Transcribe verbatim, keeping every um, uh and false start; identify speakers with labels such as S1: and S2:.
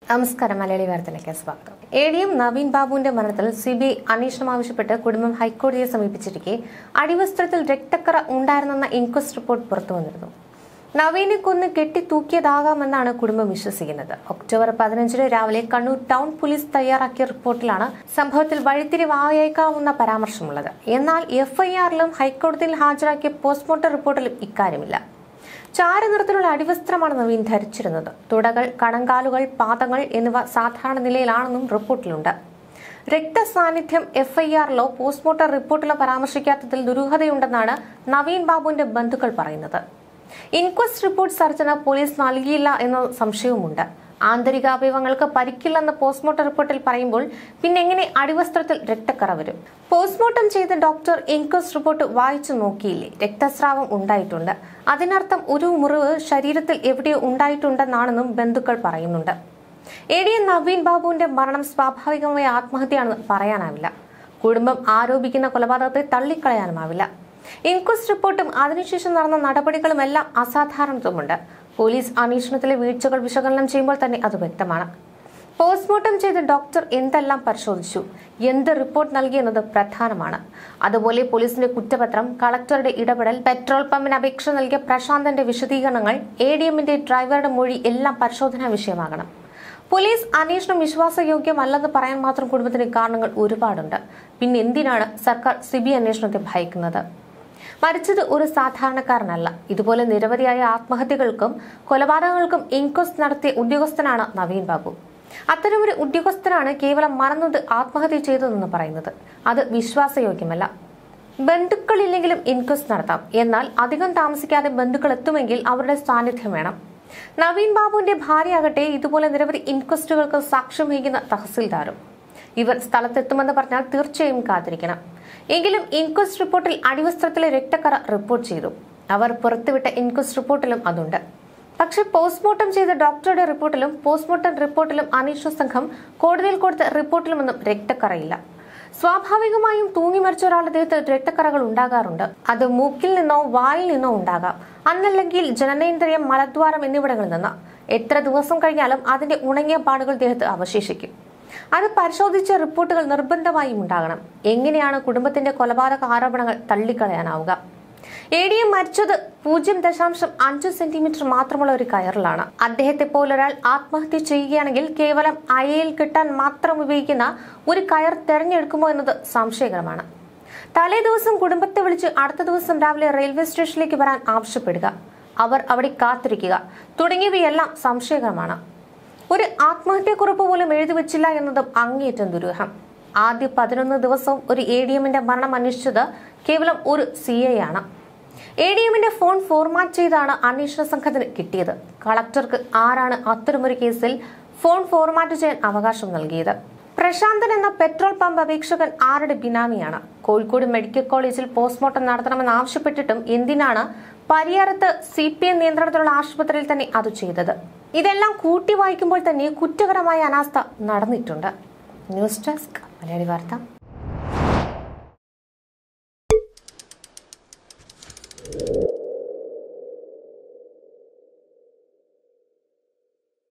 S1: നമസ്കാരം. മലയാളി വാർത്തയിലേക്ക് സ്വാഗതം. എ ഡി എം നവീൻ ബാബുവിന്റെ മരണത്തിൽ സി ബി ഐ അന്വേഷണം ആവശ്യപ്പെട്ട് കുടുംബം ഹൈക്കോടതിയെ സമീപിച്ചിരിക്കെ അടിവസ്ത്രത്തിൽ രക്തക്കറ ഉണ്ടായിരുന്നെന്ന ഇൻക്വസ്റ്റ് റിപ്പോർട്ട് പുറത്തുവന്നിരുന്നു. നവീനെ കൊന്ന് കെട്ടിത്തൂക്കിയതാകാമെന്നാണ് കുടുംബം വിശ്വസിക്കുന്നത്. ഒക്ടോബർ പതിനഞ്ചിന് രാവിലെ കണ്ണൂർ ടൗൺ പോലീസ് തയ്യാറാക്കിയ റിപ്പോർട്ടിലാണ് സംഭവത്തിൽ വഴിത്തിരിവായേക്കാവുന്ന പരാമർശമുള്ളത്. എന്നാൽ എഫ് ഐ ആറിലും ഹൈക്കോടതിയിൽ ഹാജരാക്കിയ പോസ്റ്റ്മോർട്ടം റിപ്പോർട്ടിലും ഇക്കാര്യമില്ല. ചാരനിറത്തിലുള്ള അടിവസ്ത്രമാണ് നവീൻ ധരിച്ചിരുന്നത്. തുടകൾ, കണങ്കാലുകൾ, പാദങ്ങൾ എന്നിവ സാധാരണ നിലയിലാണെന്നും റിപ്പോർട്ടിലുണ്ട്. രക്തസാന്നിധ്യം എഫ് ഐ ആറിലോ പോസ്റ്റ്മോർട്ടം റിപ്പോർട്ടിലോ പരാമർശിക്കാത്തതിൽ ദുരൂഹതയുണ്ടെന്നാണ് നവീൻ ബാബുവിന്റെ ബന്ധുക്കൾ പറയുന്നത്. ഇൻക്വസ്റ്റ് റിപ്പോർട്ട് സർജന പോലീസ് നൽകിയില്ല എന്ന സംശയവുമുണ്ട്. ആന്തരികാവയവങ്ങൾക്ക് പരിക്കില്ലെന്ന് പോസ്റ്റ്മോർട്ടം റിപ്പോർട്ടിൽ പറയുമ്പോൾ പിന്നെ എങ്ങനെ അടിവസ്ത്രത്തിൽ രക്തക്കറ വരും? പോസ്റ്റ്മോർട്ടം ചെയ്ത ഡോക്ടർ ഇൻക്വസ്റ്റ് റിപ്പോർട്ട് വായിച്ചു നോക്കിയില്ലേ? രക്തസ്രാവം ഉണ്ടായിട്ടുണ്ട്. അതിനർത്ഥം ഒരു മുറിവ് ശരീരത്തിൽ എവിടെയോ ഉണ്ടായിട്ടുണ്ടെന്നാണെന്നും ബന്ധുക്കൾ പറയുന്നുണ്ട്. എ ഡി എം നവീൻ ബാബുവിന്റെ മരണം സ്വാഭാവികമായ ആത്മഹത്യയാണെന്ന് പറയാനാവില്ല. കുടുംബം ആരോപിക്കുന്ന കൊലപാതകത്തെ തള്ളിക്കളയാനുമാവില്ല. ഇൻക്വസ്റ്റ് റിപ്പോർട്ടും അതിനുശേഷം നടന്ന നടപടികളുമെല്ലാം അസാധാരണത്വമുണ്ട്. പോലീസ് അന്വേഷണത്തിലെ വീഴ്ചകൾ വിശകലനം ചെയ്യുമ്പോൾ തന്നെ അത് വ്യക്തമാണ്. പോസ്റ്റ്മോർട്ടം ചെയ്ത ഡോക്ടർ എന്തെല്ലാം പരിശോധിച്ചു, എന്ത് റിപ്പോർട്ട് നൽകിയെന്നത് പ്രധാനമാണ്. അതുപോലെ പോലീസിന്റെ കുറ്റപത്രം, കളക്ടറുടെ ഇടപെടൽ, പെട്രോൾ പമ്പിന് അപേക്ഷ നൽകിയ പ്രശാന്തന്റെ വിശദീകരണങ്ങൾ, എ ഡി എമ്മിന്റെ ഡ്രൈവറുടെ മൊഴി എല്ലാം പരിശോധനാ വിഷയമാകണം. പോലീസ് അന്വേഷണം വിശ്വാസയോഗ്യമല്ലെന്ന് പറയാൻ മാത്രം കുടുംബത്തിന് കാരണങ്ങൾ ഒരുപാടുണ്ട്. പിന്നെ എന്തിനാണ് സർക്കാർ സി ബി ഐ അന്വേഷണത്തെ ഭയക്കുന്നത്? മരിച്ചത് ഒരു സാധാരണക്കാരനല്ല. ഇതുപോലെ നിരവധിയായ ആത്മഹത്യകൾക്കും കൊലപാതകങ്ങൾക്കും ഇൻക്വസ്റ്റ് നടത്തിയ ഉദ്യോഗസ്ഥനാണ് നവീൻ ബാബു. അത്തരമൊരു ഉദ്യോഗസ്ഥനാണ് കേവലം മറന്നത് ആത്മഹത്യ ചെയ്തതെന്ന് പറയുന്നത്. അത് വിശ്വാസയോഗ്യമല്ല. ബന്ധുക്കളില്ലെങ്കിലും ഇൻക്വസ്റ്റ് നടത്താം. എന്നാൽ അധികം താമസിക്കാതെ ബന്ധുക്കൾ എത്തുമെങ്കിൽ അവരുടെ സാന്നിധ്യം വേണം. നവീൻ ബാബുവിന്റെ ഭാര്യയാകട്ടെ ഇതുപോലെ നിരവധി ഇൻക്വസ്റ്റുകൾക്ക് സാക്ഷ്യം വഹിക്കുന്ന തഹസിൽദാരും. ഇവർ സ്ഥലത്തെത്തുമെന്ന് പറഞ്ഞാൽ തീർച്ചയായും കാത്തിരിക്കണം. എങ്കിലും ഇൻക്വസ്റ്റ് റിപ്പോർട്ടിൽ അടിവസ്ത്രത്തിലെ രക്തക്കറ റിപ്പോർട്ട് ചെയ്തു. അവർ പുറത്തുവിട്ട ഇൻക്വസ്റ്റ് റിപ്പോർട്ടിലും അതുണ്ട്. പക്ഷെ പോസ്റ്റ്മോർട്ടം ചെയ്ത ഡോക്ടറുടെ റിപ്പോർട്ടിലും പോസ്റ്റ്മോർട്ടം റിപ്പോർട്ടിലും അന്വേഷണ സംഘം കോടതിയിൽ കൊടുത്ത റിപ്പോർട്ടിലുമൊന്നും രക്തക്കറയില്ല. സ്വാഭാവികമായും തൂങ്ങി മരിച്ച ഒരാളുടെ ദേഹത്ത് രക്തക്കറകൾ ഉണ്ടാകാറുണ്ട്. അത് മൂക്കിൽ നിന്നോ വായിൽ നിന്നോ ഉണ്ടാകാം. അന്നല്ലെങ്കിൽ ജനനേന്ദ്രിയം, മലദ്വാരം എന്നിവിടങ്ങളിൽ നിന്ന്. എത്ര ദിവസം കഴിഞ്ഞാലും അതിന്റെ ഉണങ്ങിയ പാടുകൾ ദേഹത്ത് അവശേഷിക്കും. അത് പരിശോധിച്ച റിപ്പോർട്ടുകൾ നിർബന്ധമായും ഉണ്ടാകണം. എങ്ങനെയാണ് കുടുംബത്തിന്റെ കൊലപാതക ആരോപണങ്ങൾ തള്ളിക്കളയാനാവുക? എ ഡി എം മരിച്ചത് പൂജ്യം ദശാംശം അഞ്ച് സെന്റിമീറ്റർ മാത്രമുള്ള ഒരു കയറിലാണ്. അദ്ദേഹത്തെ പോലൊരാൾ ആത്മഹത്യ ചെയ്യുകയാണെങ്കിൽ കേവലം അയയിൽ കിട്ടാൻ മാത്രം ഉപയോഗിക്കുന്ന ഒരു കയർ തെരഞ്ഞെടുക്കുമോ എന്നത് സംശയകരമാണ്. തലേ ദിവസം കുടുംബത്തെ വിളിച്ച് അടുത്ത ദിവസം രാവിലെ റെയിൽവേ സ്റ്റേഷനിലേക്ക് വരാൻ ആവശ്യപ്പെടുക, അവർ അവിടെ കാത്തിരിക്കുക തുടങ്ങിയവയെല്ലാം സംശയകരമാണ്. ഒരു ആത്മഹത്യക്കുറിപ്പ് പോലും എഴുതി വെച്ചില്ല എന്നതും അങ്ങേയറ്റം ദുരൂഹം. ആദ്യ പതിനൊന്ന് ദിവസവും ഒരു എ ഡി എമ്മിന്റെ മരണം അന്വേഷിച്ചത് കേവലം ഒരു സി ഐ ആണ്. എ ഡി എമ്മിന്റെ ഫോൺ ഫോർമാറ്റ് ചെയ്താണ് അന്വേഷണ സംഘത്തിന് കിട്ടിയത്. കളക്ടർക്ക് ആരാണ് അത്തരമൊരു കേസിൽ ഫോൺ ഫോർമാറ്റ് ചെയ്യാൻ അവകാശം നൽകിയത്? പ്രശാന്തൻ എന്ന പെട്രോൾ പമ്പ് അപേക്ഷകൻ ആരുടെ ബിനാമിയാണ്? കോഴിക്കോട് മെഡിക്കൽ കോളേജിൽ പോസ്റ്റ്മോർട്ടം നടത്തണമെന്ന് ആവശ്യപ്പെട്ടിട്ടും എന്തിനാണ് പരിയാരത്ത് സി പി എം നിയന്ത്രണത്തിലുള്ള ആശുപത്രിയിൽ തന്നെ അത് ചെയ്തത്? ഇതെല്ലാം കൂട്ടി വായിക്കുമ്പോൾ തന്നെ കുറ്റകരമായ അനാസ്ഥ നടന്നിട്ടുണ്ട്. ന്യൂസ് ഡെസ്ക് മലയാളി വാർത്ത.